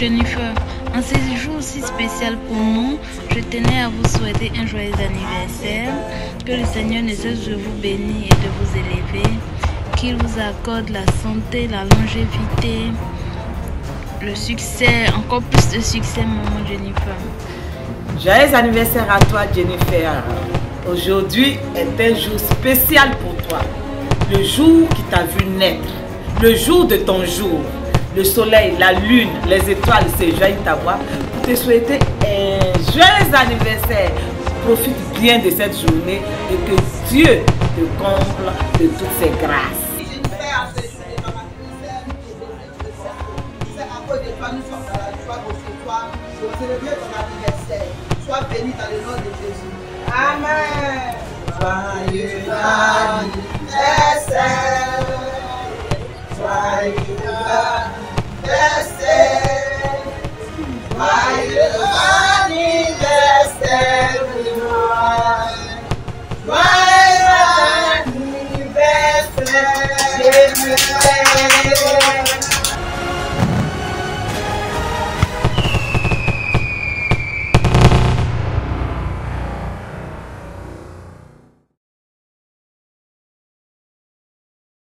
Jennifer, en ce jour si spécial pour nous, je tenais à vous souhaiter un joyeux anniversaire. Que le Seigneur ne cesse de vous bénir et de vous élever. Qu'il vous accorde la santé, la longévité, le succès, encore plus de succès, maman Jennifer. Joyeux anniversaire à toi, Jennifer. Aujourd'hui est un jour spécial pour toi. Le jour qui t'a vu naître. Le jour de ton jour. Le soleil, la lune, les étoiles s'éjoignent ta voix pour te souhaiter un joyeux anniversaire. Profite bien de cette journée et que Dieu te comble de toutes ses grâces. Célébrer ton anniversaire. Sois béni dans le nom de Jésus. Amen. Joyeux anniversaire. Joyeux anniversaire.